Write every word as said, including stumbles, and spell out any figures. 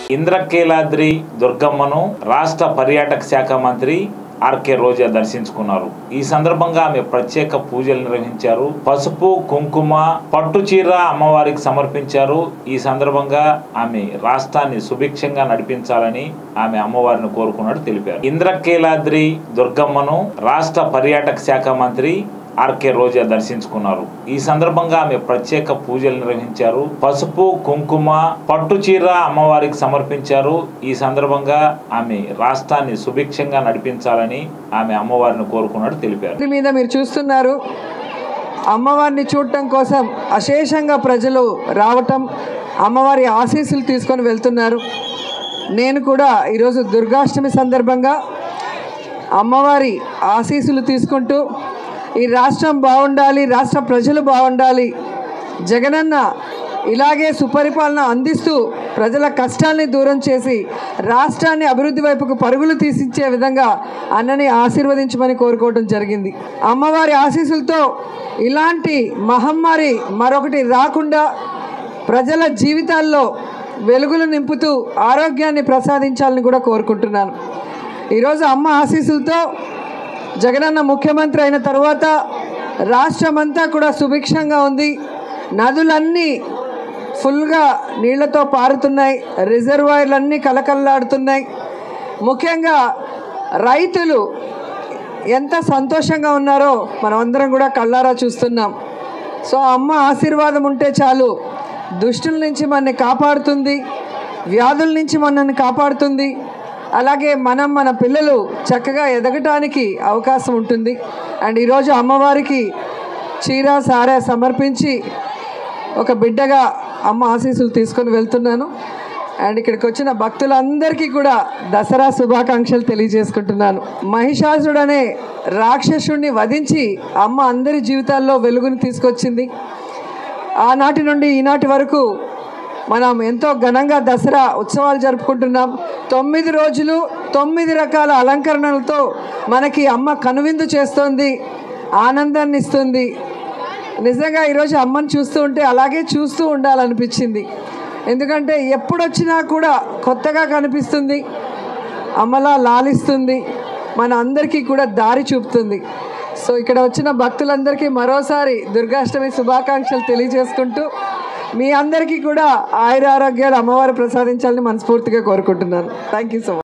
ఇంద్రకీలాద్రి దుర్గమ్మను రాష్ట్ర పర్యాటక శాఖ మంత్రి ఆర్కే రోజా దర్శించుకున్నారు. ఈ సందర్భంగా ఆమె ప్రత్యేక పూజలు నిర్వహించారు. పసుపు, కుంకుమ, పట్టు చీర అమ్మవారికి సమర్పించారు. ఈ సందర్భంగా ఆమె రాష్ట్రాన్ని సుభిక్షంగా నడిపించాలని ఆమె అమ్మవారిని కోరుకున్నట్టు తెలిపారు. ఇంద్రకీలాద్రి దుర్గమ్మను రాష్ట్ర పర్యాటక శాఖ మంత్రి ఆర్కే రోజా దర్శించుకున్నారు. ఈ సందర్భంగా ఆమె ప్రత్యేక పూజలు నిర్వహించారు. పసుపు, కుంకుమ, పట్టు చీర అమ్మవారికి సమర్పించారు. ఈ సందర్భంగా ఆమె రాష్ట్రాన్ని సుభిక్షంగా నడిపించాలని ఆమె అమ్మవారిని కోరుకున్నట్టు తెలిపారు. మీద మీరు చూస్తున్నారు, అమ్మవారిని చూడటం కోసం అశేషంగా ప్రజలు రావటం, అమ్మవారి ఆశీస్సులు తీసుకొని వెళ్తున్నారు. నేను కూడా ఈరోజు దుర్గాష్టమి సందర్భంగా అమ్మవారి ఆశీస్సులు తీసుకుంటూ ఈ రాష్ట్రం బాగుండాలి, రాష్ట్ర ప్రజలు బాగుండాలి, జగనన్న ఇలాగే సుపరిపాలన అందిస్తూ ప్రజల కష్టాన్ని దూరం చేసి రాష్ట్రాన్ని అభివృద్ధి వైపుకు పరుగులు తీసిచ్చే విధంగా అన్నని ఆశీర్వదించమని కోరుకోవడం జరిగింది. అమ్మవారి ఆశీస్సులతో ఇలాంటి మహమ్మారి మరొకటి రాకుండా ప్రజల జీవితాల్లో వెలుగులు నింపుతూ ఆరోగ్యాన్ని ప్రసాదించాలని కూడా కోరుకుంటున్నాను. ఈరోజు అమ్మ ఆశీస్సులతో జగనన్న ముఖ్యమంత్రి అయిన తర్వాత రాష్ట్రమంతా కూడా సుభిక్షంగా ఉంది. నదులన్నీ ఫుల్గా నీళ్లతో పారుతున్నాయి, రిజర్వాయర్లన్నీ కలకల్లాడుతున్నాయి. ముఖ్యంగా రైతులు ఎంత సంతోషంగా ఉన్నారో మనమందరం కూడా కళ్ళారా చూస్తున్నాం. సో అమ్మ ఆశీర్వాదం ఉంటే చాలు, దుష్టుల నుంచి మనల్ని కాపాడుతుంది, వ్యాధుల నుంచి మనల్ని కాపాడుతుంది. అలాగే మనం మన పిల్లలు చక్కగా ఎదగటానికి అవకాశం ఉంటుంది. అండ్ ఈరోజు అమ్మవారికి చీర సారా సమర్పించి ఒక బిడ్డగా అమ్మ ఆశీస్సులు తీసుకొని వెళ్తున్నాను. అండ్ ఇక్కడికి వచ్చిన భక్తులందరికీ కూడా దసరా శుభాకాంక్షలు తెలియజేసుకుంటున్నాను. మహిషాసురుడు అనే రాక్షసుడిని వధించి అమ్మ అందరి జీవితాల్లో వెలుగుని తీసుకొచ్చింది. ఆనాటి నుండి ఈనాటి వరకు మనం ఎంతో ఘనంగా దసరా ఉత్సవాలు జరుపుకుంటున్నాం. తొమ్మిది రోజులు తొమ్మిది రకాల అలంకరణలతో మనకి అమ్మ కనువిందు చేస్తోంది, ఆనందాన్ని ఇస్తుంది. నిజంగా ఈరోజు అమ్మని చూస్తూ ఉంటే అలాగే చూస్తూ ఉండాలనిపించింది. ఎందుకంటే ఎప్పుడొచ్చినా కూడా కొత్తగా కనిపిస్తుంది, అమ్మలా లాలిస్తుంది, మన అందరికీ కూడా దారి చూపుతుంది. సో ఇక్కడ వచ్చిన భక్తులందరికీ మరోసారి దుర్గాష్టమి శుభాకాంక్షలు తెలియజేసుకుంటూ మీ అందరికీ కూడా ఆయురారోగ్యాలు అమ్మవారు ప్రసాదించాలని మనస్ఫూర్తిగా కోరుకుంటున్నాను. Thank you so much.